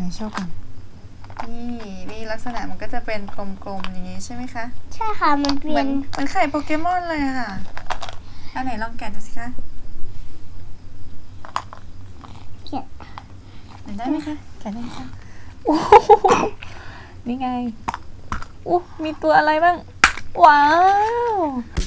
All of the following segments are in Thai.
โชว์ก่อนนี่ลักษณะมันก็จะเป็นกลมๆอย่างนี้ใช่ไหมคะใช่ค่ะมันเป็นเหมือนไข่โปเกมอนเลยค่ะอันไหนลองแกะดูสิคะแกะได้ไหมคะแกะได้ไหมคะโอ้นี่ไงมีตัวอะไรบ้างว้าว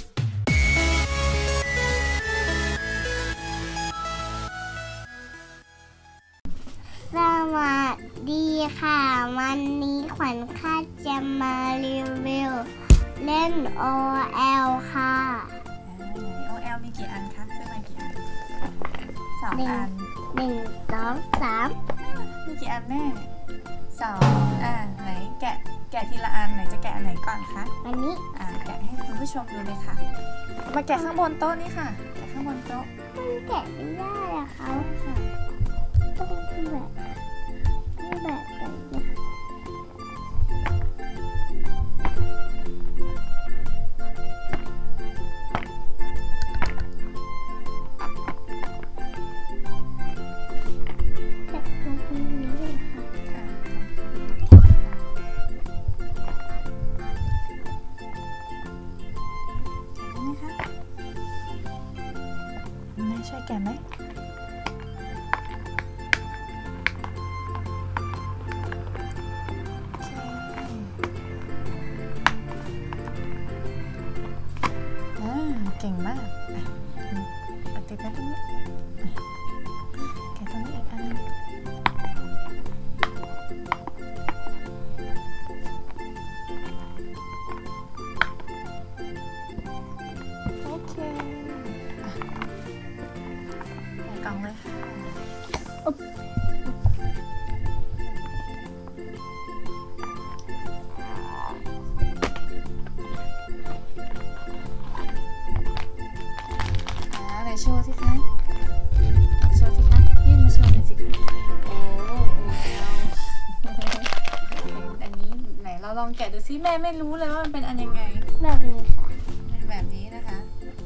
สวัสดีค่ะวันนี้ขวัญค่าจะมารีวิวเล่น OL ค่ะ OL มีกี่อันคะซื้อมากี่อัน2 อัน 1 2 3 มีกี่อันแม่2ไหนแกะทีละอันไหนจะแกะอันไหนก่อนคะอันนี้แกะให้คุณผู้ชมดูเลยค่ะมาแกะข้างบนโต๊ะนี่ค่ะแกะข้างบนโต๊ะมันแกะไม่ได้อะค่ะต้องแบบนี้แกะตรงนี้เลยค่ะไม่ช่วยแกะไหมเก่งมากติดไว้ตรงนี้แกะตรงนี้อีกอันนึงโอเคใส่กล่องเลยค่ะโชว์สิคะยื่นมาโชว์หน่อยสิคะอันนี้ไหนเราลองแกะดูซิแม่ไม่รู้เลยว่ามันเป็นอันยังไงแบบนี้ค่ะเป็นแบบนี้นะคะ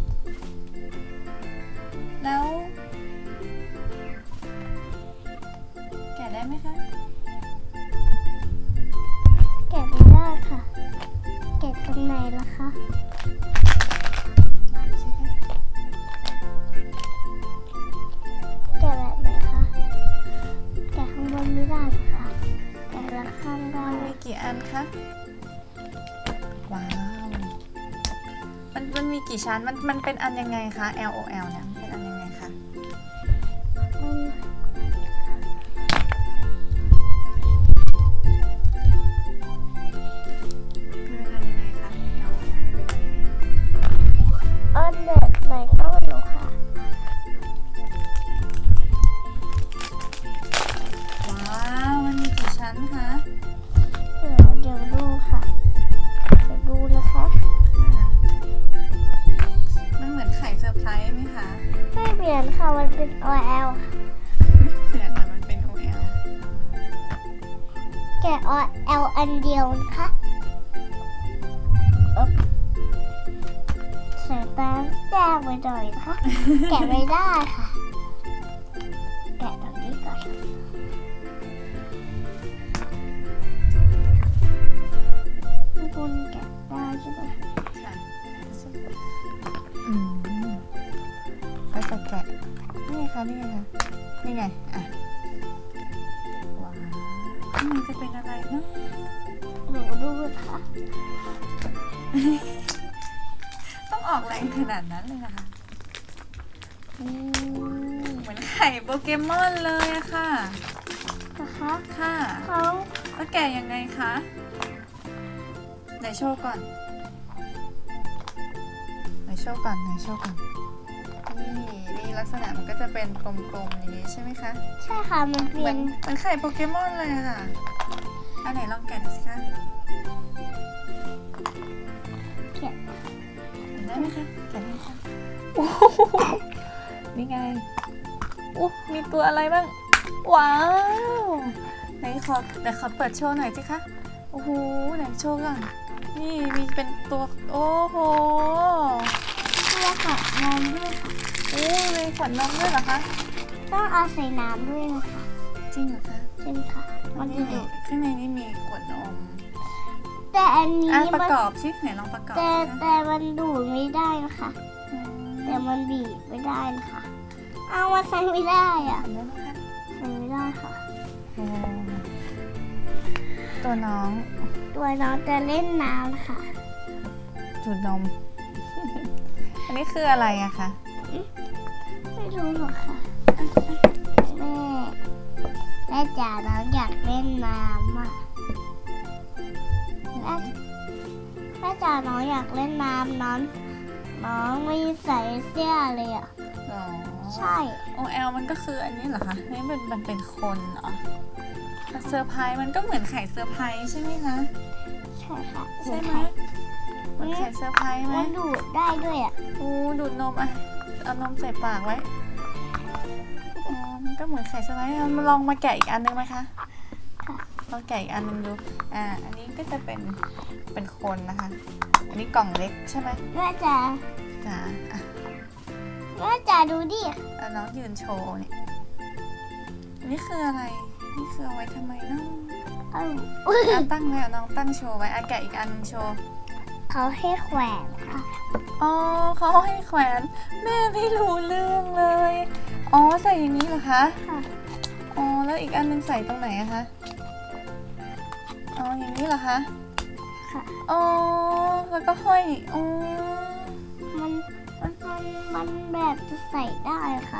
แล้วแกะได้ไหมคะแกะไม่ได้ค่ะแกะตรงไหนล่ะคะแกะแบบไหนคะแกะข้างบนไม่ได้ค่ะแกะละข้างได้มีกี่อันคะว้าวมันมีกี่ชั้นมันเป็นอันยังไงคะ LOL เนี่ยเป็นอันยังไงคะอันเด็ดไหนก็ไม่รู้ค่ะว้าวมันมีกี่ชั้นคะเดี๋ยวดูค่ะเดี๋ยวดูนะคะมันเหมือนไข่เซอร์ไพรส์ไหมคะไม่เหมือนค่ะมันเป็น OL ค่ะไม่เหมือนแต่มันเป็น OL แกะ OL อันเดียวนะคะใส่แป้งแจ้งไปหน่อยนะคะแกะไม่ได้ค่ะแกะตรงนี้ก่อนคุณแกะได้ใช่ไหมค่ะก็จะแกะนี่ไงคะนี่ไงว้าวมันจะเป็นอะไรเนาะหนูดูค่ะต้องออกแรงขนาดนั้นเลยนะคะเหมือนไข่โปเกมอนเลยอะค่ะนะคะค่ะแล้วแกะยังไงคะไหนโชว์ก่อนนี่ลักษณะมันก็จะเป็นกลมๆอย่างนี้ใช่ไหมคะใช่ค่ะมันเหมือนไข่โปเกมอนเลยค่ะอันไหนลองแกะดูสิคะแกะได้ไหมคะแกะได้ค่ะนี่ไงมีตัวอะไรบ้างว้าวไหนขอเปิดโชว์หน่อยสิคะโอ้โหไหนโชว์ก่อนนี่มีเป็นตัวโอ้โหเนี่ยค่ะนมด้วยค่ะมีขวดนมด้วยเหรอคะต้องเอาใส่น้ำด้วยนะคะจริงเหรอคะจริงค่ะมันจะดูดข้างในนี่มีขวดนมแต่อันนี้ประกอบสิไหนลองประกอบแต่มันดูดไม่ได้นะคะแต่มันบีบไม่ได้นะคะเอามาใส่ไม่ได้อ่ะทำได้ไหมคะใส่ไม่ได้ค่ะตัวน้องตัวน้องจะเล่นน้ำค่ะดูดนม อันนี้คืออะไรอะคะไม่รู้หรอกค่ะแม่จ๋าน้องอยากเล่นน้ำอ่ะแม่จ๋าน้องอยากเล่นน้ำน้องไม่ใส่เสื้อเลยอ่ะอ๋อใช่ OL มันก็คืออันนี้เหรอคะนี่มันเป็นคนเหรอเซอร์ไพรส์มันก็เหมือนไข่เซอร์ไพรส์ใช่ไหมคะใช่ค่ะใช่ไหมเหมือนไข่เซอร์ไพรส์ไหมมันดูดได้ด้วยอ่ะดูดนมอ่ะเอานมใส่ปากไว้มันก็เหมือนไข่เซอร์ไพรส์ลองมาแกะอีกอันนึงไหมคะค่ะลองแกะอีกอันนึงดูอันนี้ก็จะเป็นคนนะคะ อันนี้กล่องเล็กใช่ไหมแม่จ๋าจ้าแม่จ๋าดูดิน้องยืนโชว์เนี่ยอันนี้คืออะไรนี่คือเอาไว้ทำไมเนาะ ตั้งไว้น้องตั้งโชว์ไว้แกะอีกอันนึงโชว์เขาให้แขวนค่ะอ๋อเขาให้แขวนแม่ไม่รู้เรื่องเลยอ๋อใส่อย่างนี้เหรอคะค่ะอ๋อแล้วอีกอันนึงใส่ตรงไหนอะคะอ๋ออย่างนี้เหรอคะค่ะอ๋อแล้วก็ห้อยอ๋อมันแบบจะใส่ได้ค่ะ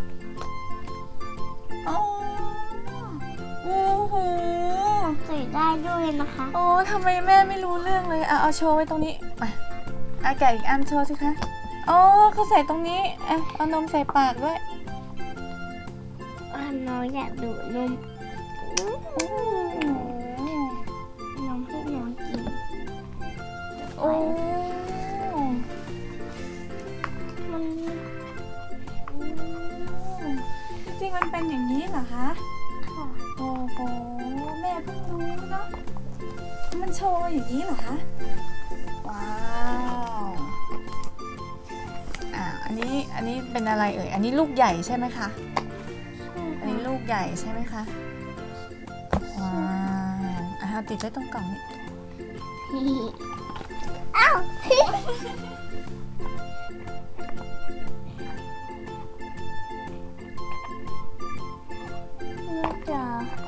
อ๋อโอ้โหใส่ได้ด้วยนะคะโอ้ทำไมแม่ไม่รู้เรื่องเลยเอาโชว์ไว้ตรงนี้มาแกะอีกอันโชว์สิคะอ๋อเขาใส่ตรงนี้เอานมใส่ปากด้วยน้องอยากดูดนมโอ้โหนมให้น้องกินโอ้มันจริงมันเป็นอย่างนี้เหรอคะค่ะโอ้โหแม่เพิ่งรู้เนาะมันโชว์อย่างนี้เหรอคะว้าวอันนี้เป็นอะไรเอ่ยอันนี้ลูกใหญ่ใช่ไหมคะอันนี้ลูกใหญ่ใช่ไหมคะว้าวติดไว้ตรงกล่องนี้อ้าวลูกจ๋า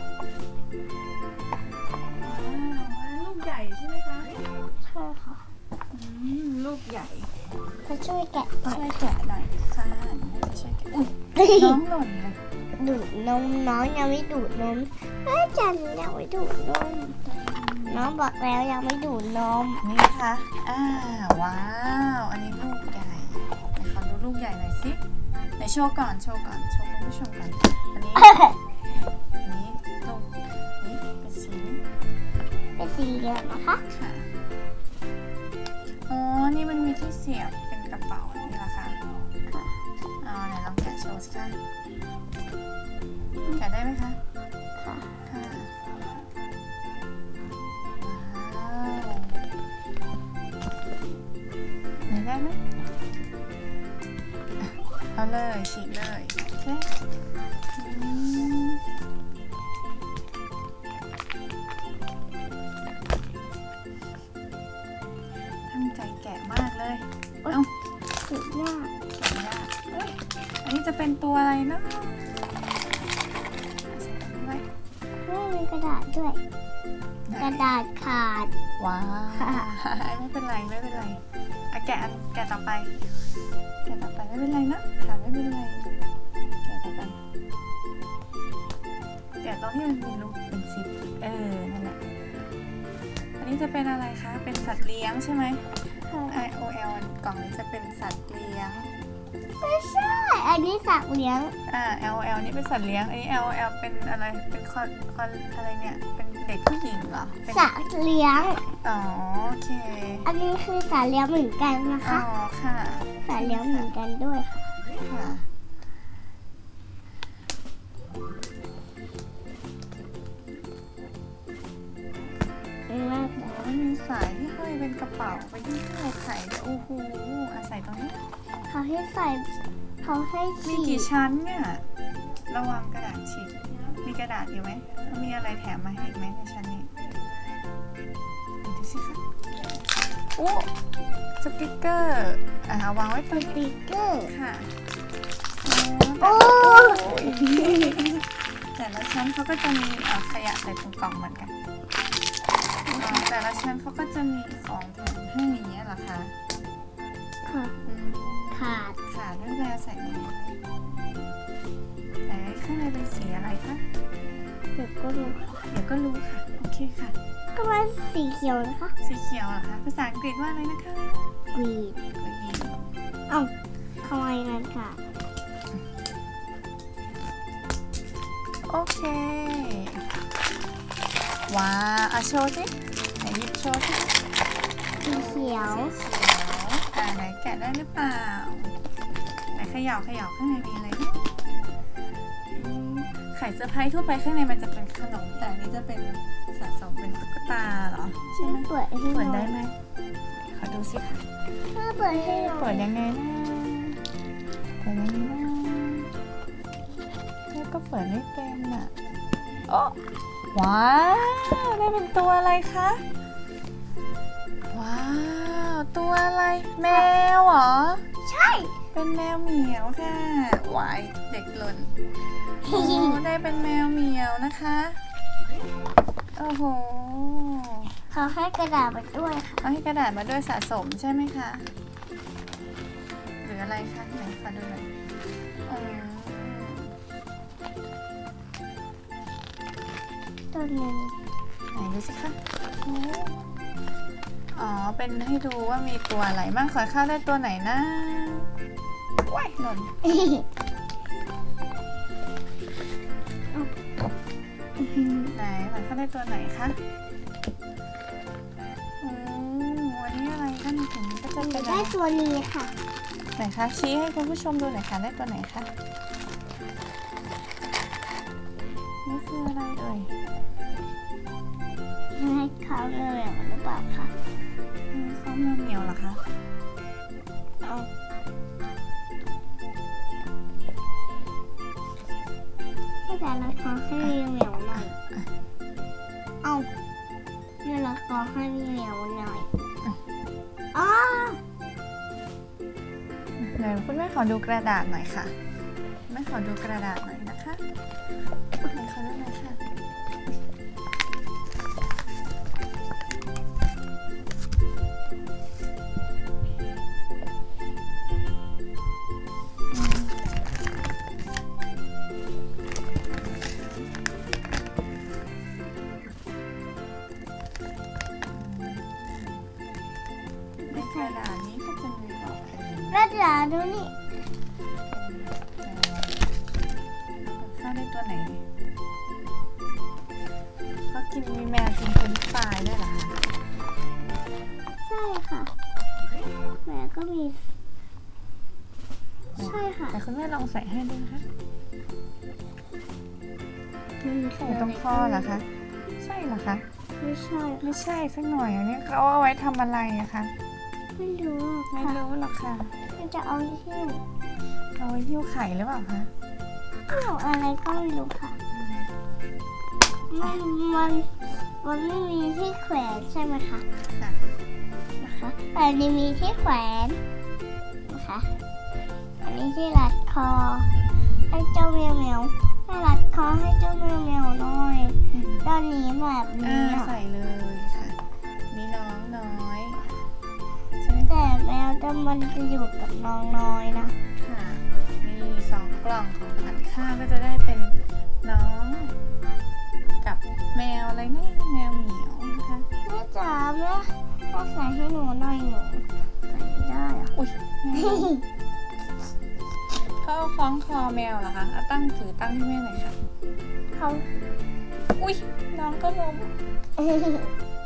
ลูกใหญ่ใช่ไหมคะใช่ค่ะลูกใหญ่จะช่วยแกะช่วยแกะหน่อยค่ะช่วยแกะอุ้ยน้องหล่นเลยดูดนมน้องยังไม่ดูดนมจันยังไม่ดูดนมน้องบอกแล้วยังไม่ดูดนมนี่ค่ะว้าวอันนี้ลูกใหญ่ไหนขอดูลูกใหญ่หน่อยสิไหนโชว์ก่อนโชว์คุณผู้ชมก่อนอันนี้ลูกนี่เป็นสีนี้เป็นสีเหลืองนะคะค่ะอ๋อนี่มันมีที่เสียบเป็นกระเป๋านี่เหรอคะไหนลองแกะโชว์สิคะแกะได้ไหมคะค่ะค่ะว้าวไหนได้ไหมเอาเลยฉีกเลยโอเคตั้งใจแกะมากเลยเอ้าสุดยอดแกะยากอันนี้จะเป็นตัวอะไรเนาะใส่ตรงนี้ไว้ไม่มีกระดาษด้วย กระดาษขาดว้าวไม่เป็นไรแกะต่อไปไม่เป็นไรนะค่ะไม่เป็นไรแกะต่อไปแกะตรงที่มันมีรูเป็นซิปนั่นแหละอันนี้จะเป็นอะไรคะเป็นสัตว์เลี้ยงใช่ไหม IOL กล่องนี้จะเป็นสัตว์เลี้ยงไม่ใช่ อันนี้สักเลี้ยง LOL นี่เป็นสัตว์เลี้ยงอันนี้ LOL เป็นอะไรเป็นคอนอะไรเนี่ยเป็นเด็กผู้หญิงเหรอเป็นสักเลี้ยงอ๋อโอเคอันนี้คือสัตว์เลี้ยงเหมือนกันนะอ๋อคะค่ะสัตว์เลี้ยงเหมือนกันด้วยค่ะค่ะมันมีสายที่ห้อยเป็นกระเป๋าไปที่เราไข่โอ้โหใส่ตรงนี้เขาให้ใส่เขาให้มีฉีกี่ดชั้นเนี่ยระวังกระดาษฉีกมีกระดาษอยู่ไหมมีอะไรแถมมาให้อีกไหมในชั้นนี้ดูสิคะโอ้สติกเกอร์วางไว้ตรงสติกเกอร์ค่ะโอ้แต่ละชั้นเขาก็จะมีขยะใส่ถุงกล่องเหมือนกันแต่ละชั้นเขาก็จะมีของแถมให้อย่างเงี้ยเหรอคะค่ะ ขาดค่ะนั่นจะใส่ในนี้แต่ข้างในเป็นสีอะไรคะเดี๋ยวก็รู้ค่ะเดี๋ยวก็รู้ค่ะโอเคค่ะก็ว่าสีเขียวนะคะสีเขียวเหรอคะภาษาอังกฤษว่าอะไรนะคะกรีด Green เอ้าทำไมงั้นค่ะโอเคว้าวโชว์สิไหนหยิบโชว์สิสีเขียวสีเขียวไหนแกะได้หรือเปล่าไหนเขย่าข้างในมีอะไรนะไข่เซอร์ไพรส์ทั่วไปข้างในมันจะเป็นขนมแต่อันนี้จะเป็นสะสมเป็นตุ๊กตาเหรอใช่ไหมเปิดให้เปิดหน่ได้อยไหมขอดูสิค่ะเปิดให้หน่อยเปิดยังไงนะเปิดยังไงนะแล้วก็เปิดไม่เป็นอ่ะโอ้ว้าวได้เป็นตัวอะไรคะว้าวตัวอะไรแมวเหรอใช่เป็นแมวเหมียวค่ะวายเด็กหล่นโอ้ได้เป็นแมวเหมียวนะคะโอ้โหเขาให้กระดาษมาด้วยค่ะเอาให้กระดาษมาด้วยสะสมใช่ไหมคะหรืออะไรคะไหนขอดูหน่อยอืมตัวหนึ่งไหนดูสิคะโอ้อ๋อเป็นให้ดูว่ามีตัวอะไรบ้างขอข้าวได้ตัวไหนนะว้ายหล่นไหนขอข้าวได้ตัวไหนคะวันนี้อะไรคะมีถุงนี้ก็จะเป็นอะไรได้ตัวนี้ค่ะไหนคะชี้ให้คุณผู้ชมดูหน่อยค่ะได้ตัวไหนคะนี่คืออะไรเอ่ยให้เขาเลยหรือเปล่าคะเขาเหนียวเหรอคะเอาให้แต่ละคอให้เหนียวหน่อยเอาให้ละคอให้เหนียวหน่อยอ๋อเดี๋ยวคุณแม่ขอดูกระดาษหน่อยค่ะแม่ขอดูกระดาษหน่อยนะคะไหนขอดูหน่อยค่ะในกระดาษนี้ก็จะมีบอกเป็นกระดาษดูนี่ข้าวได้ตัวไหนเขากินมีแมวกินเป็นปลายด้วยเหรอคะใช่ค่ะแม่ก็มีใช่ค่ะแต่คุณแม่ลองใส่ให้ดูนะคะมันมีใส่ตรงคอเหรอคะใช่เหรอคะไม่ใช่ไม่ใช่สักหน่อยอันนี้เขาเอาไว้ทำอะไรอะคะไม่รู้ไม่ค่ะรู้หรอกค่ะมันจะเอาที่เอาไว้หิ้วไข่หรือเปล่าคะเอาอะไรก็ไม่รู้ค่ะมันไม่มีที่แขวนใช่ไหมคะค่ะนะคะแต่อันนี้มีที่แขวนนะคะอันนี้ที่รัดคอให้เจ้าแมวแมวให้รัดคอให้เจ้าแมวแมวหน่อยด้านนี้แบบนี้อะใส่เลยค่ะนี่น้องน้อยใช่ไหมคะแต่แมวมันจะอยู่กับน้องน้อยนะค่ะมี2 กล่องของขวัญข้าวก็จะได้เป็นน้องกับแมวอะไรนะแมวเหมียวนะคะแม่จ๋าแม่ใส่ให้หนูหน่อยหนูใส่ไม่ได้อะอุ้ยแมวเขาเอาคล้องคอแมวเหรอคะเอาตั้งถือตั้งให้แม่หน่อยค่ะเขาอุ้ยน้องก็ล้มเอ้ยน้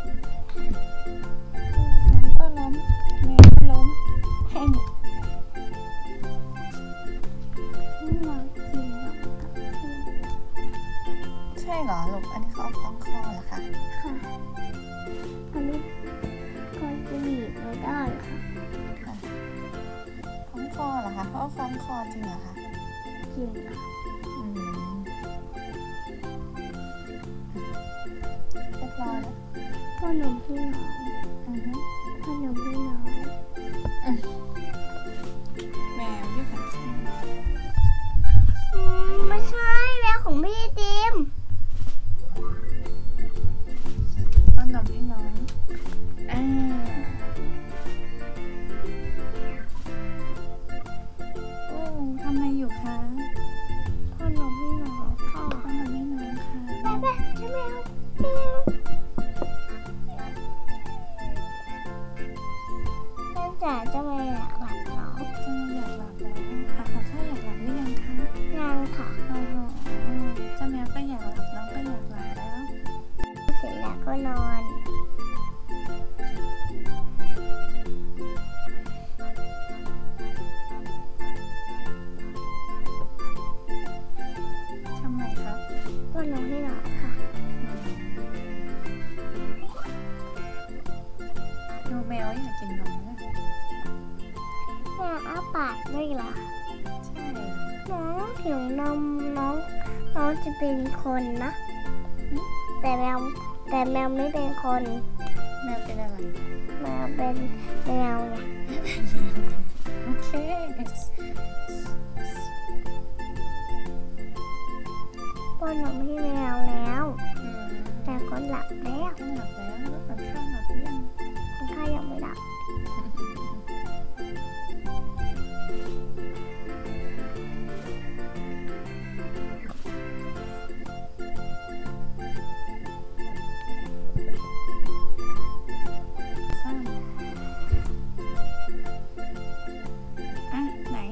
องก็ล้มแมวก็ล้มน้องกินแล้วกับพี่ใช่เหรอลูกอันนี้เขาเอาคล้องคอเหรอคะค่ะอันนี้ก็จะบีบไม่ได้ค่ะค่ะคล้องคอเหรอคะเขาเอาคล้องคอจริงเหรอคะกินค่ะอืมหนุ่มพี่น้องอือฮึพ่อหนุ่มพี่น้องแมวที่ไหนไม่ใช่แมวของพี่ติมป้อนนมให้น้องโอ้ทำไมอยู่คะพ่อหนุ่มพี่น้องค่ะป้อนนมให้น้องค่ะไปใช่แมวแมวแม่จ๋าจะมาอยากหลับน้องจะอยากหลับแล้วค่ะขอข้าวอยากหลับหรือยังคะยังค่ะโอ้โหเจ้าแมวก็อยากหลับน้องก็อยากหลับแล้วเสร็จแล้วก็นอนทำไมครับพ่อหนุ่มพี่น้องค่ะดูแมวอยากกินนมนะแม่อ้าปากด้วยเหรอใช่น้องหิวนมน้องจะเป็นคนนะ แต่แมวไม่เป็นคนแมวเป็นอะไรแมวเป็นแมวไงโอเคป้อนนมให้แมวแล้วอืมแต่ก็หลับแล้วก็หลับแล้วแล้วมันข้าวหลับหรือยังคนไข้ยังไม่หลับซ้ำอ่ะไหน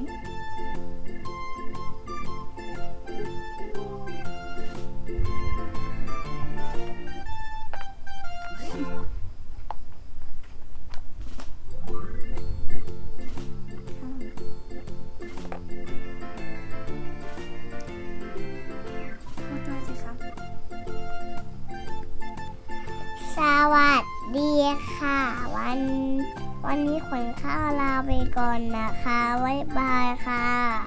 พูดด้วยสิคะสวัสดีค่ะ วันนี้ขวัญข้าวลาไปก่อนนะคะบ๊ายบายค่ะ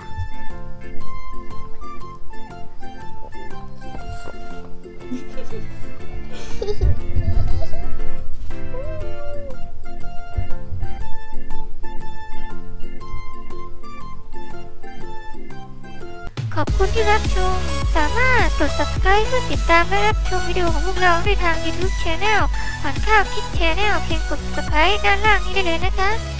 ขอบคุณที่รับชม สามารถกด subscribe เพื่อติดตามและรับชมวิดีโอของพวกเราได้ทาง YouTube Channel ขวัญข้าวคิด Channel เพียงกด subscribe ด้านล่างนี้ได้เลยนะคะ